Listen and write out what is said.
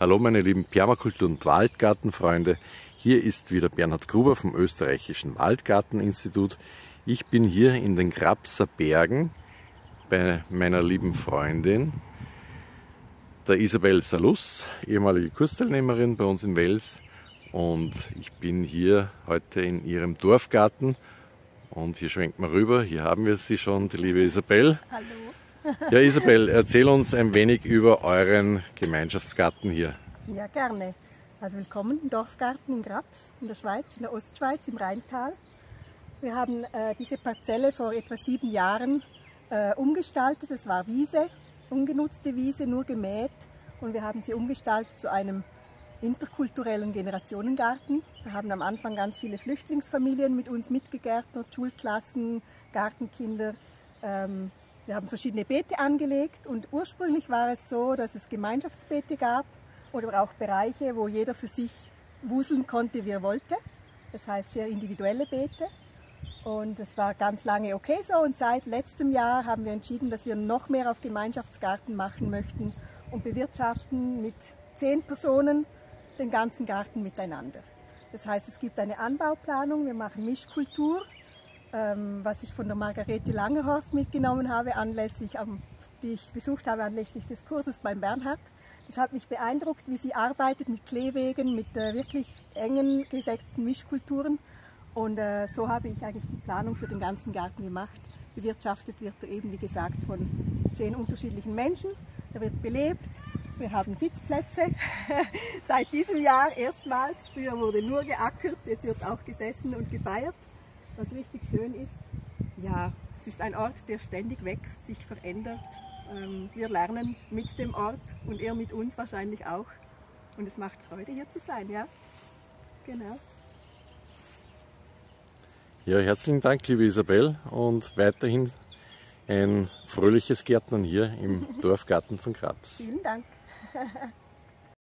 Hallo meine lieben Permakultur- und Waldgartenfreunde, hier ist wieder Bernhard Gruber vom Österreichischen Waldgarteninstitut. Ich bin hier in den Grabser Bergen bei meiner lieben Freundin, der Isabel Salus, ehemalige Kursteilnehmerin bei uns in Wels. Und ich bin hier heute in ihrem Dorfgarten und hier schwenkt man rüber, hier haben wir sie schon, die liebe Isabel. Hallo. Ja, Isabel, erzähl uns ein wenig über euren Gemeinschaftsgarten hier. Ja, gerne. Also willkommen im Dorfgarten in Grabs in der Schweiz, in der Ostschweiz, im Rheintal. Wir haben diese Parzelle vor etwa 7 Jahren umgestaltet. Es war Wiese, ungenutzte Wiese, nur gemäht. Und wir haben sie umgestaltet zu einem interkulturellen Generationengarten. Wir haben am Anfang ganz viele Flüchtlingsfamilien mit uns mitgegärtnert, Schulklassen, Gartenkinder. Wir haben verschiedene Beete angelegt und ursprünglich war es so, dass es Gemeinschaftsbeete gab oder auch Bereiche, wo jeder für sich wuseln konnte, wie er wollte. Das heißt sehr individuelle Beete. Und das war ganz lange okay so und seit letztem Jahr haben wir entschieden, dass wir noch mehr auf Gemeinschaftsgarten machen möchten und bewirtschaften mit 10 Personen den ganzen Garten miteinander. Das heißt, es gibt eine Anbauplanung, wir machen Mischkultur, was ich von der Margarete Langerhorst mitgenommen habe, die ich besucht habe anlässlich des Kurses beim Bernhard. Das hat mich beeindruckt, wie sie arbeitet mit Kleewegen, mit wirklich engen gesetzten Mischkulturen. Und so habe ich eigentlich die Planung für den ganzen Garten gemacht. Bewirtschaftet wird er eben, wie gesagt, von 10 unterschiedlichen Menschen. Er wird belebt. Wir haben Sitzplätze. Seit diesem Jahr erstmals. Früher wurde nur geackert, jetzt wird auch gesessen und gefeiert. Was richtig schön ist, ja, es ist ein Ort, der ständig wächst, sich verändert. Wir lernen mit dem Ort und er mit uns wahrscheinlich auch. Und es macht Freude, hier zu sein, ja? Genau. Ja, herzlichen Dank, liebe Isabel, und weiterhin ein fröhliches Gärtnern hier im Dorfgarten von Grabs. Vielen Dank.